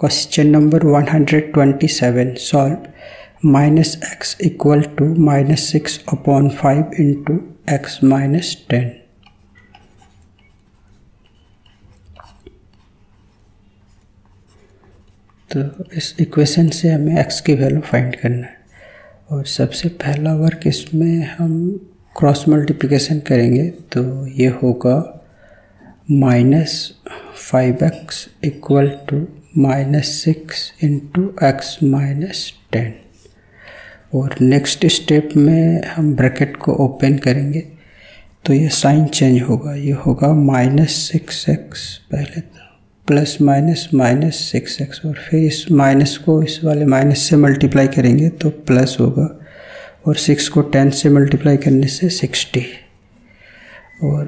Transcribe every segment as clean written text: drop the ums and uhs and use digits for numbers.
Question number 127. Solve minus x equal to minus 6 upon 5 into x minus 10. तो इस equation से हमें x की वैल्यू फाइंड करना है और सबसे पहला वर्क इसमें हम क्रॉस मल्टीप्लिकेशन करेंगे तो ये होगा -5x equal to -6 into x minus 10 और नेक्स्ट स्टेप में हम ब्रैकेट को ओपन करेंगे तो ये साइन चेंज होगा, ये होगा -6x पहले तो प्लस माइनस -6x और फिर इस माइनस को इस वाले माइनस से मल्टीप्लाई करेंगे तो प्लस होगा और 6 को 10 से मल्टीप्लाई करने से 60 और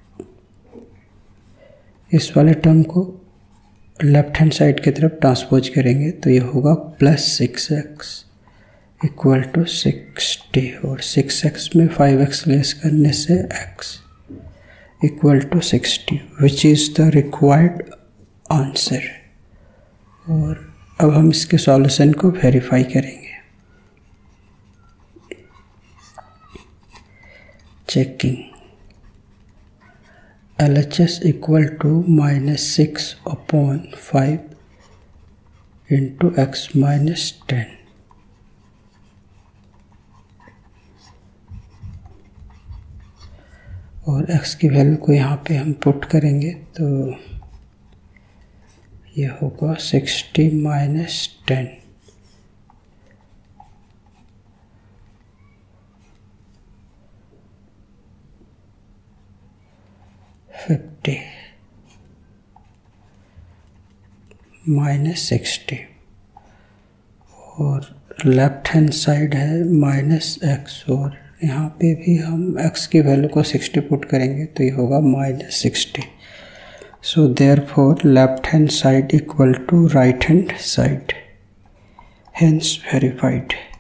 इस वाले टर्म को लेफ्ट हैंड साइड की तरफ ट्रांसपोज करेंगे तो ये होगा +6x इक्वल टू 60 और 6x में 5x लेस करने से x equal to 60 which is the required answer. और अब हम इसके सॉल्यूशन को वेरीफाई करेंगे। Checking LHS equal to -6 upon 5 into x minus 10 और x की वैल्यू को यहाँ पे हम पुट करेंगे तो ये होगा 60 माइनस 10 50 -60 और लेफ्ट हैंड साइड है -x और यहाँ पे भी हम x की वैल्यू को 60 पुट करेंगे तो ये होगा -60। So therefore left hand side equal to right hand side, hence verified।